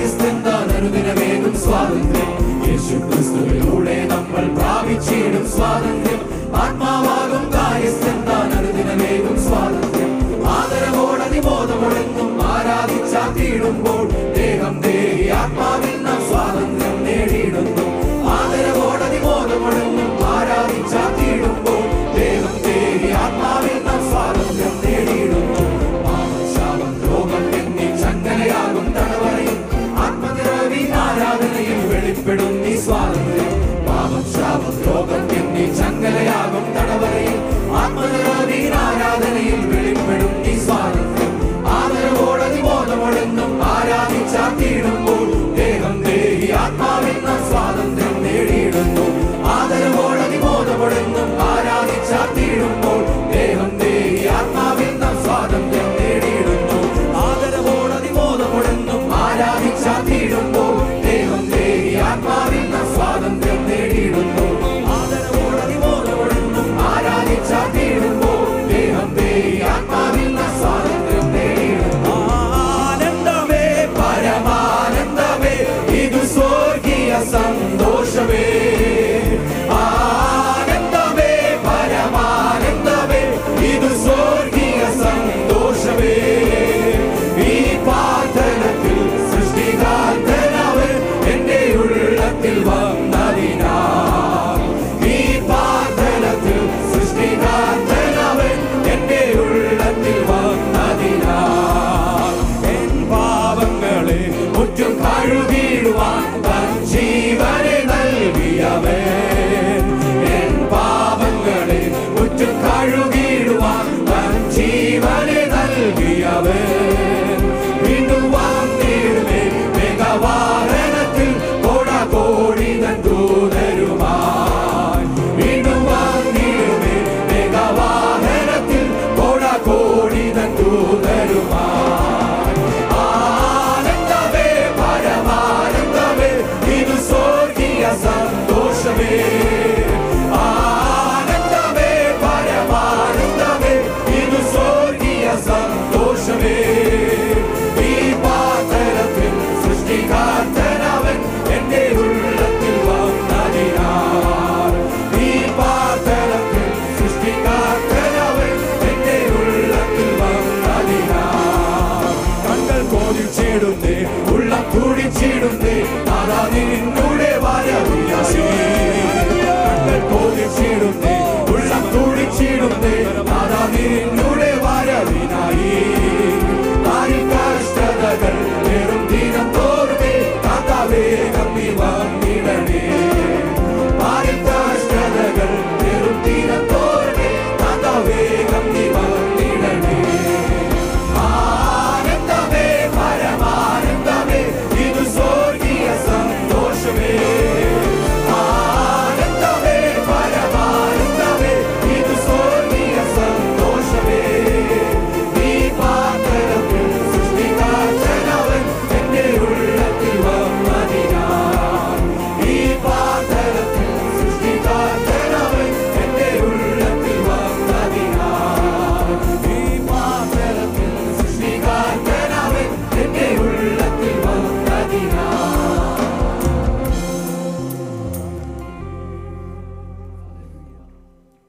കാര്യസ്ഥന്താൻ അനുദിനമേകും സ്വാതന്ത്ര്യം. യേശുക്രിസ്തുവിലൂടെ നമ്മൾ പ്രാപിച്ചിടും സ്വാതന്ത്ര്യം. ആത്മാവാകും കാര്യസ്ഥന്താൻ അനുദിനമേകും സ്വാതന്ത്ര്യം. ആദരവോടതിബോധമൊഴങ്ങും ആരാധിച്ചാത്തിടുമ്പോൾ ദേഹം ദേഹി ആത്മാവിൽ നാം സ്വാതന്ത്ര്യം നേടിയിടുന്നു. ആദരവോടതിബോധമൊഴങ്ങും ആരാധിച്ചാത്തിടുമ്പോൾ ദേഹം ദേഹി ആത്മാവിൽ നാം സ്വാതന്ത്ര്യം നേടിയിടുന്നു. പാപശാപം രോഗം എന്നീ ചങ്ങലയാകും തടവറയിൽ ആത്മനിറവിൻ ആരാധനയിൽ വെളിപ്പെടും നീ സ്വാതന്ത്ര്യം. പാപം ശാപം രോഗം എന്നീ ചങ്ങലയാകും തടവറയിൽ ആത്മനിറവിൻ ആരാധനയിൽ വെളിപ്പെടും നീ സ്വാതന്ത്ര്യം. ആദരവോടതിബോധമൊഴങ്ങും ആരാധിച്ചാത്തിടുമ്പോൾ ദേഹം ദേഹി ആത്മാവിൽ നാം സ്വാതന്ത്ര്യം നേടിയിടുന്നു. ആദരവോടതിബോധമൊഴങ്ങും ആരാധിച്ചാത്തിടുമ്പോൾ ദേഹം ദേഹി ആത്മാവിൽ നാം സ്വാതന്ത്ര്യം നേടിയിടുന്നു. ആദരവോടതിബോധമൊഴങ്ങും ആരാധിച്ചാത്തിടുമ്പോൾ ദേഹം ദേഹി ആത്മാവിൽ നാം സ്വാതന്ത്ര്യം നേടിയിടുന്നു. ആദരവോടതിബോധമൊഴങ്ങും ആരാധിച്ചാത്തിടുമ്പോൾ ദേഹം ദേഹി ആത്മാവിൽ നാം സ്വാതന്ത്ര്യം നേടിയിടുന്നു. ആനന്ദമേ പരമാനന്ദമേ ഇത് സ്വർഗീയ സന്തോഷമേ. ആനന്ദമേ പരമാനന്ദമേ ഇത് സ്വർഗീയ സന്തോഷമേ. ഈ പാതലത്തിൽ സൃഷ്ടികാർത്തനവൻ എന്റെ ഉള്ളത്തിൽ വന്നതിനാൽ. ഈ പാതലത്തിൽ സൃഷ്ടികാർത്തനവൻ എന്റെ ഉള്ളത്തിൽ വന്നതിനാൽ. എൻ പാപങ്ങളെ മുറ്റും കഴുകിടുവാൻ തൻ ജീവനെ നൽകിയവൻ. എൻ പാപങ്ങളെ മുറ്റും കഴുകിടുവാൻ തൻ ജീവനെ നൽകിയവൻ. വീണ്ടും വന്നിടുമേ മേഘവാഹനത്തിൽ കോടാകോടി തൻ ദൂതരുമായി. വീണ്ടും വന്നിടുമേ മേഘവാഹനത്തിൽ കോടാകോടി തൻ ദൂതരുമായി. ആനന്ദമേ പരമാനന്ദമേ ഇത് സ്വർഗീയ സന്തോഷമേ. ആനന്ദമേ പരമാനന്ദമേ ഇത് സ്വർഗീയ സന്തോഷമേ. ഈ പാതലത്തിൽ സൃഷ്ടികാർത്തനവൻ എന്റെ ഉള്ളത്തിൽ വന്നതിനാൽ. ഈ പാതലത്തിൽ സൃഷ്ടികാർത്തനവൻ എന്റെ ഉള്ളത്തിൽ വന്നതിനാൽ. കണ്ണുകൾ കോതിച്ചിടുന്നേ ഉള്ളം തുടിച്ചിടുന്നേ അതാ നിന്നുള്ളിൽ